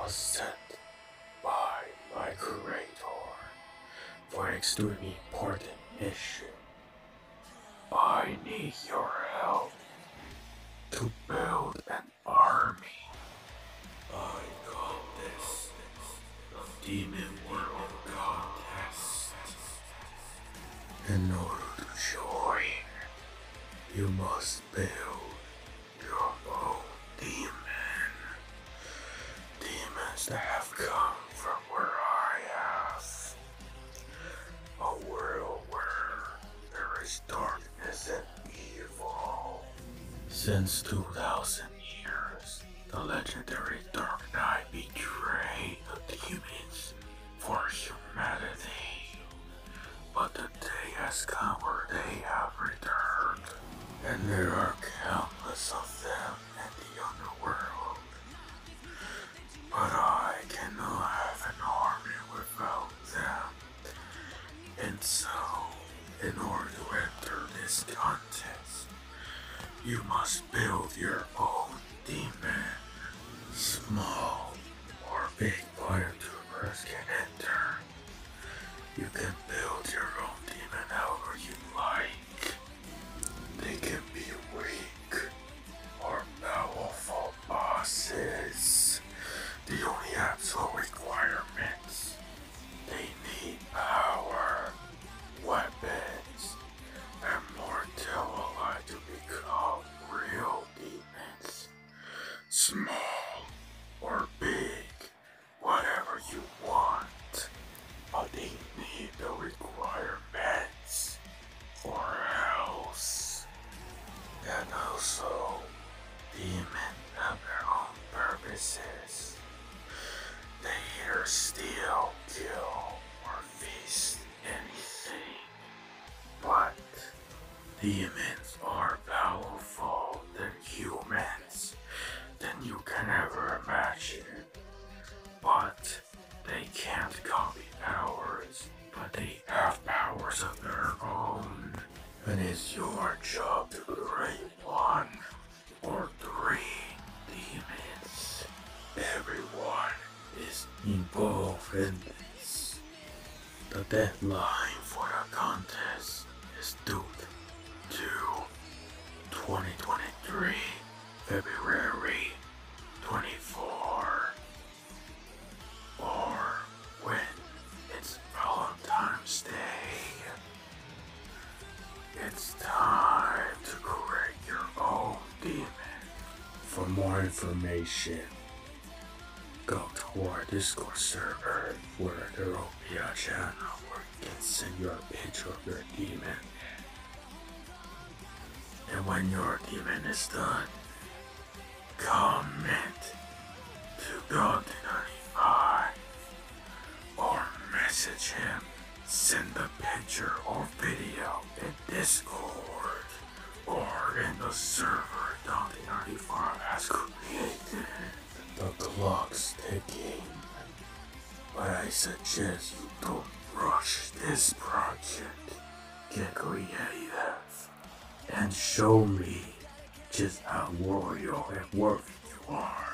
was sent by my creator for an extremely important mission. I need your help to build an army. I call this the Demon World Contest. In order to join, you must build your own demon. Demons that have come from where I have. A world where there is darkness and evil. Since 2000 years, the legendary Dark Knight betrayed the demons for humanity. But the day has come where they have returned, and there are countless of them in the underworld. But I cannot have an army without them. And so, in order to enter this contest, you must build your own demon. Small or big biotroopers can enter. You can build your own demon however you like. They can be weak or powerful bosses. The only absolute requirements: they need power, weapons, and mortality to become real demons. Small or big, whatever you want, but they need the requirements, or else. And also, demons have their own purposes. They either steal, kill, or feast anything. But demons are powerful than humans than you can ever imagine. But they can't copy powers, but they have powers of their own. And it's your job to create 1 or 3 demons. Everyone is involved in this. The deadline for the contest is due to 2023, February 24. Or when it's Valentine's Day. It's time to create your own demon. For more information, go to our Discord server where there will be a channel where you can send your picture of your demon. And when your demon is done, comment to God95 or message him. Send the picture or video in Discord or in the server Dante95 has created. The clock's ticking, but I suggest you don't rush this project. Get creative and show me just how royal and worthy you are.